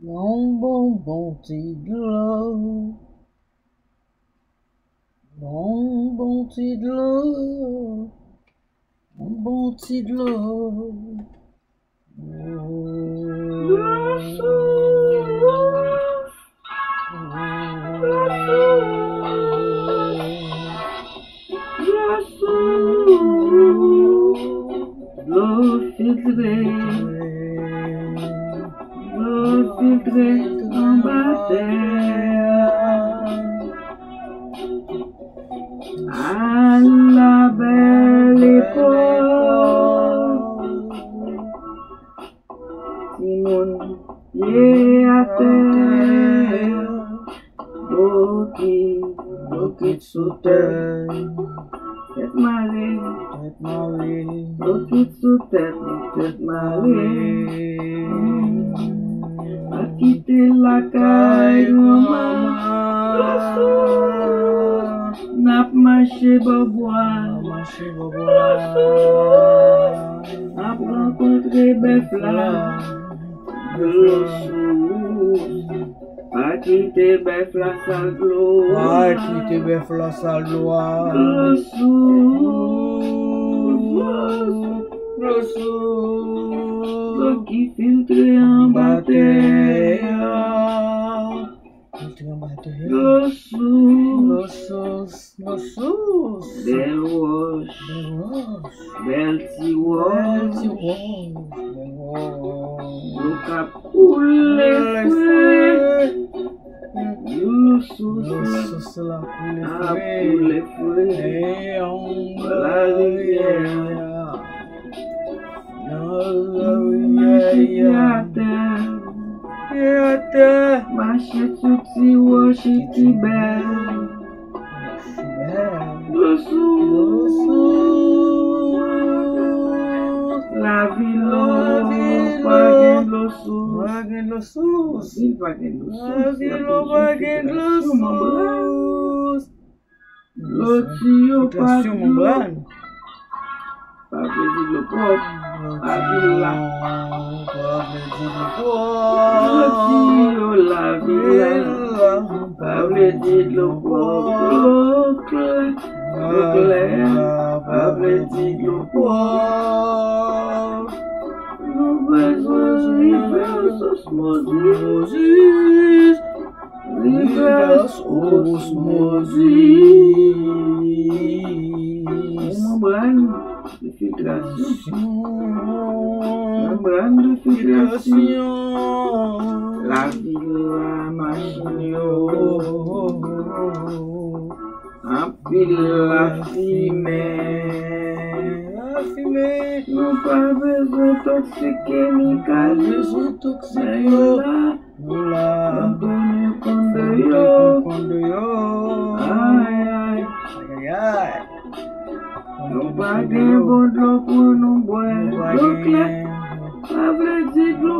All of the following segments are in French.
Bon petit de l'eau, bon petit de l'eau, bon petit de l'eau. L'eau filtrée en baptême à la belle époque. Simone, pied à terre, Bokit sous terre, tête marée, Bokit sous tête marée. A quitter la caille, maman, n'a marché bobois, n'a rencontré Befla, de l'eau sous. A quitter Befla sale l'eau, Ai quitter Befla sale gloire, l'eau sous, l'eau qui filtre en baptême. L'eau sous, belle roche, belle ti roche, l'eau cap coule fouet, l'eau sous la coule fouet, la rivière, marcher sous ti roche qui belle. L'eau sous, la ville, pas de l'eau sous, la ville pas de l'eau sous, l'eau tio pas d'eau, pas de l'eau propre, la ville là, la ville pas de l'eau propre, l'eau claire, pas de l'eau propre. Nous besoin reverse osmosis, membrane de filtration, la ville, la machine, en pile la fumée, nous pas besoin toxique chimical, là, donner compte de yo, aïe, nous pas de bon de l'eau pour nous boire, l'eau claire, pas vrai dire de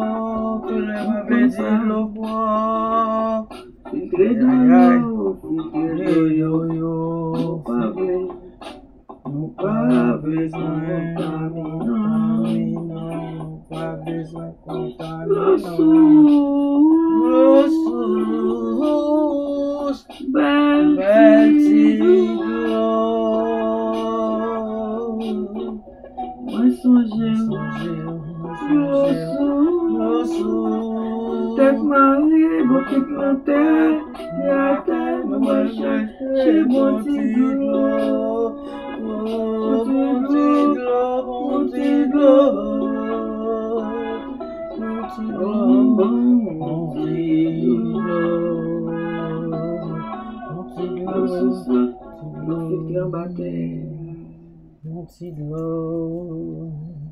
l'eau pour filtrer dans l'eau, nous pas besoin l'eau sous, belle petite moi songer l'eau sous, tête mariée, Bokit la terre, et à terre, nous va chercher bon petit de l'eau, Petit de l'eau.